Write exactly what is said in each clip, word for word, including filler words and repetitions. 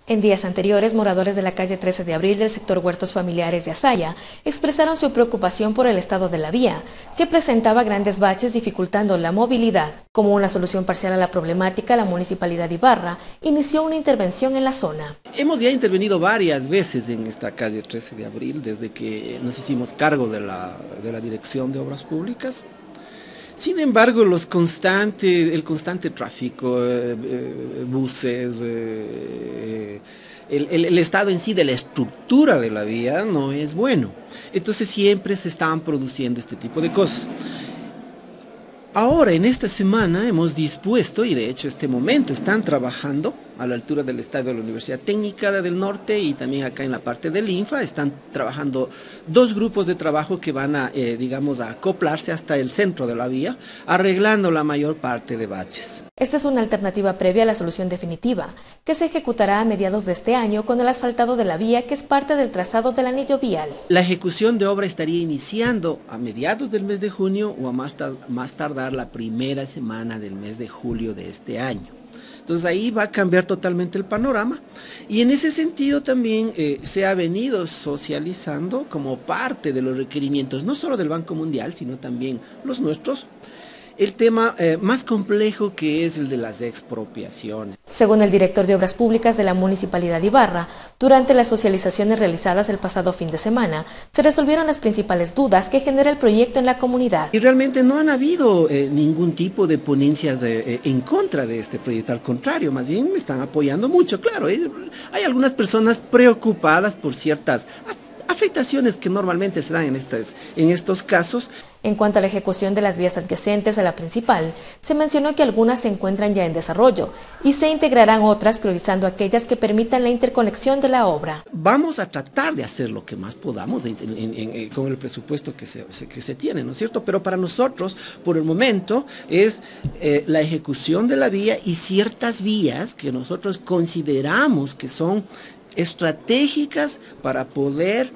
En días anteriores, moradores de la calle trece de abril del sector Huertos Familiares de Azaya expresaron su preocupación por el estado de la vía, que presentaba grandes baches dificultando la movilidad. Como una solución parcial a la problemática, la Municipalidad de Ibarra inició una intervención en la zona. Hemos ya intervenido varias veces en esta calle trece de abril, desde que nos hicimos cargo de la, de la Dirección de Obras Públicas. Sin embargo, los constantes, el constante tráfico, eh, eh, buses, eh, el, el, el estado en sí de la estructura de la vía no es bueno. Entonces siempre se están produciendo este tipo de cosas. Ahora, en esta semana, hemos dispuesto, y de hecho este momento están trabajando a la altura del estadio de la Universidad Técnica del Norte y también acá en la parte del INFA, están trabajando dos grupos de trabajo que van a, eh, digamos, a acoplarse hasta el centro de la vía, arreglando la mayor parte de baches. Esta es una alternativa previa a la solución definitiva, que se ejecutará a mediados de este año con el asfaltado de la vía, que es parte del trazado del anillo vial. La ejecución de obra estaría iniciando a mediados del mes de junio o a más, tar más tardar la primera semana del mes de julio de este año. Entonces ahí va a cambiar totalmente el panorama y en ese sentido también eh, se ha venido socializando como parte de los requerimientos, no solo del Banco Mundial, sino también los nuestros, el tema eh, más complejo, que es el de las expropiaciones. Según el director de Obras Públicas de la Municipalidad de Ibarra, durante las socializaciones realizadas el pasado fin de semana, se resolvieron las principales dudas que genera el proyecto en la comunidad. Y realmente no han habido eh, ningún tipo de ponencias de, eh, en contra de este proyecto, al contrario, más bien me están apoyando mucho. Claro, eh, hay algunas personas preocupadas por ciertas afectaciones que normalmente se dan en, estas, en estos casos. En cuanto a la ejecución de las vías adyacentes a la principal, se mencionó que algunas se encuentran ya en desarrollo y se integrarán otras priorizando aquellas que permitan la interconexión de la obra. Vamos a tratar de hacer lo que más podamos en, en, en, en, con el presupuesto que se, que se tiene, ¿no es cierto? Pero para nosotros, por el momento, es eh, la ejecución de la vía y ciertas vías que nosotros consideramos que son estratégicas para poder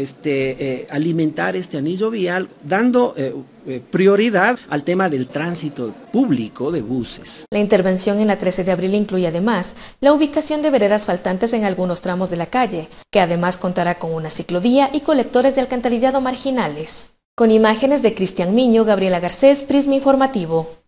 este, eh, alimentar este anillo vial, dando eh, eh, prioridad al tema del tránsito público de buses. La intervención en la trece de abril incluye además la ubicación de veredas faltantes en algunos tramos de la calle, que además contará con una ciclovía y colectores de alcantarillado marginales. Con imágenes de Cristian Miño, Gabriela Garcés, Prisma Informativo.